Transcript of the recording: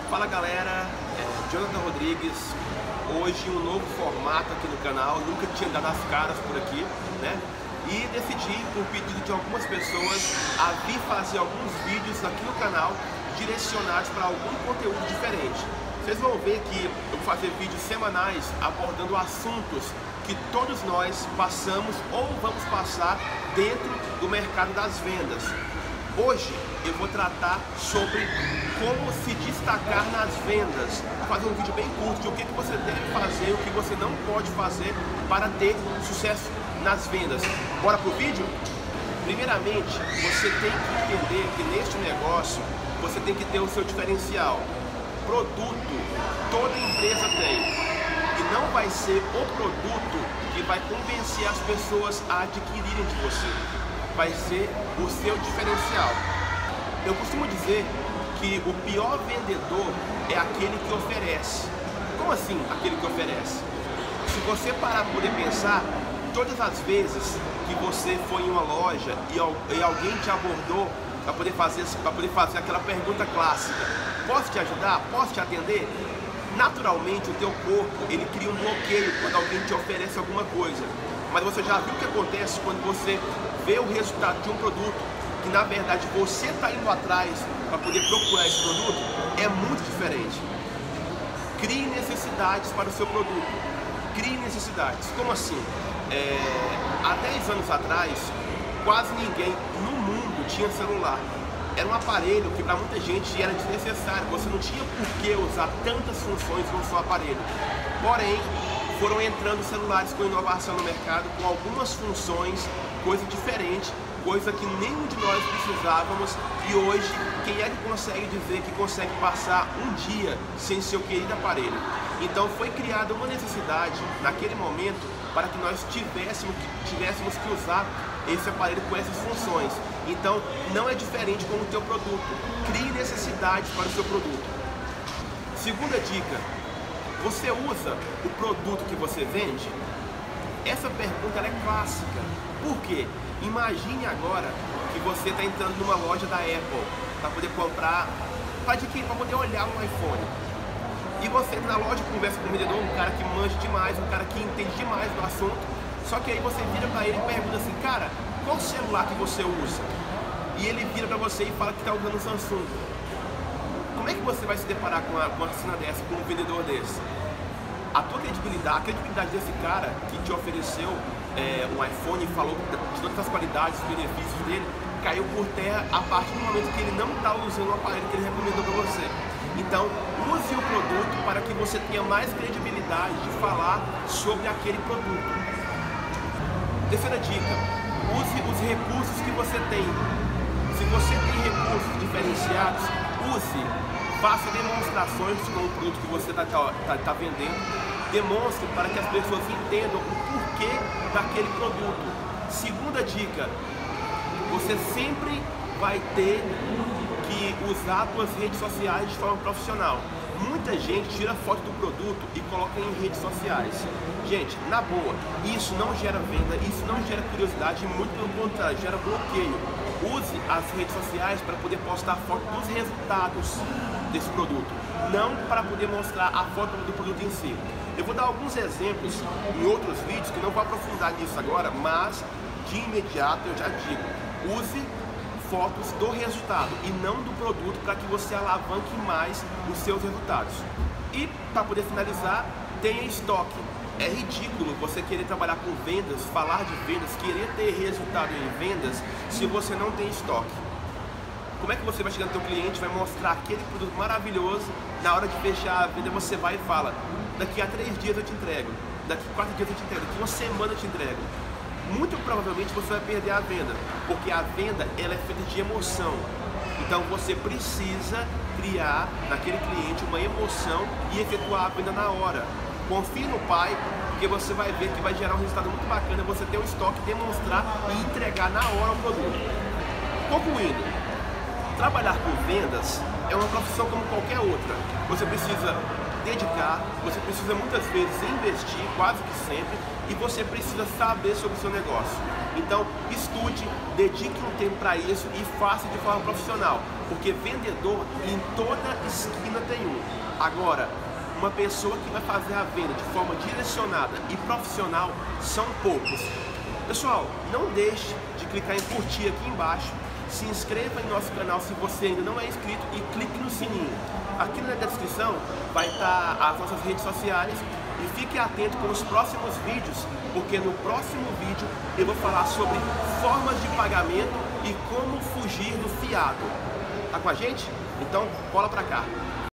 Fala galera, Jonathan Rodrigues. Hoje um novo formato aqui no canal, nunca tinha dado as caras por aqui, né? E decidi, por pedido de algumas pessoas, a vir fazer alguns vídeos aqui no canal direcionados para algum conteúdo diferente. Vocês vão ver que eu vou fazer vídeos semanais abordando assuntos que todos nós passamos ou vamos passar dentro do mercado das vendas. Hoje eu vou tratar sobre como se destacar nas vendas. Vou fazer um vídeo bem curto de o que você deve fazer, o que você não pode fazer para ter sucesso nas vendas. Bora pro vídeo? Primeiramente, você tem que entender que neste negócio você tem que ter o seu diferencial. Produto, toda empresa tem. E não vai ser o produto que vai convencer as pessoas a adquirirem de você. Vai ser o seu diferencial. Eu costumo dizer que o pior vendedor é aquele que oferece. Como assim, aquele que oferece? Se você parar para poder pensar, todas as vezes que você foi em uma loja e alguém te abordou para poder fazer aquela pergunta clássica: posso te ajudar? Posso te atender? Naturalmente o teu corpo, ele cria um bloqueio quando alguém te oferece alguma coisa. Mas você já viu o que acontece quando você vê o resultado de um produto que na verdade você está indo atrás para poder procurar esse produto? É muito diferente. Crie necessidades para o seu produto. Crie necessidades. Como assim? Há 10 anos atrás, quase ninguém no mundo tinha celular. Era um aparelho que para muita gente era desnecessário. Você não tinha por que usar tantas funções no seu aparelho. Porém, foram entrando celulares com inovação no mercado, com algumas funções, coisa diferente, coisa que nenhum de nós precisávamos. E hoje, quem é que consegue dizer que consegue passar um dia sem seu querido aparelho? Então foi criada uma necessidade naquele momento para que nós tivéssemos que usar esse aparelho com essas funções. Então não é diferente com o teu produto. Crie necessidades para o seu produto. Segunda dica: você usa o produto que você vende? Essa pergunta é clássica. Por quê? Imagine agora que você está entrando numa loja da Apple para poder comprar, para poder olhar um iPhone. E você entra na loja, conversa com o vendedor, um cara que manja demais, um cara que entende demais do assunto. Só que aí você vira para ele e pergunta assim: cara, qual celular que você usa? E ele vira para você e fala que está usando o Samsung. Como é que você vai se deparar com uma cena dessa, com um vendedor desse? A tua credibilidade, a credibilidade desse cara que te ofereceu um iPhone e falou de todas as qualidades e benefícios dele, caiu por terra a partir do momento que ele não está usando o aparelho que ele recomendou para você. Então, use o produto para que você tenha mais credibilidade de falar sobre aquele produto. Terceira dica: use os recursos que você tem. Se você tem recursos diferenciados, use. Faça demonstrações com o produto que você está vendendo. Demonstre para que as pessoas entendam o porquê daquele produto. Segunda dica: você sempre vai ter que usar suas redes sociais de forma profissional. Muita gente tira foto do produto e coloca em redes sociais. Gente, na boa, isso não gera venda, isso não gera curiosidade, muito pelo contrário, gera bloqueio. Use as redes sociais para poder postar foto dos resultados desse produto, não para poder mostrar a foto do produto em si. Eu vou dar alguns exemplos em outros vídeos que não vou aprofundar nisso agora, mas de imediato eu já digo: use fotos do resultado e não do produto para que você alavanque mais os seus resultados. E para poder finalizar, tenha estoque. É ridículo você querer trabalhar com vendas, falar de vendas, querer ter resultado em vendas se você não tem estoque. Como é que você vai chegar no teu cliente, vai mostrar aquele produto maravilhoso, na hora de fechar a venda você vai e fala: daqui a 3 dias eu te entrego, daqui a 4 dias eu te entrego, daqui a uma semana eu te entrego? Muito provavelmente você vai perder a venda, porque a venda ela é feita de emoção. Então você precisa criar naquele cliente uma emoção e efetuar a venda na hora. Confie no pai, porque você vai ver que vai gerar um resultado muito bacana você ter o estoque, demonstrar e entregar na hora o produto. Concluindo, trabalhar com vendas é uma profissão como qualquer outra. Você precisa dedicar, você precisa muitas vezes investir, quase que sempre, e você precisa saber sobre o seu negócio. Então, estude, dedique um tempo para isso e faça de forma profissional, porque vendedor em toda esquina tem um. Agora, uma pessoa que vai fazer a venda de forma direcionada e profissional são poucos. Pessoal, não deixe de clicar em curtir aqui embaixo, se inscreva em nosso canal se você ainda não é inscrito e clique no sininho. Aqui na descrição vai estar as nossas redes sociais e fique atento com os próximos vídeos, porque no próximo vídeo eu vou falar sobre formas de pagamento e como fugir do fiado. Tá com a gente? Então, cola pra cá!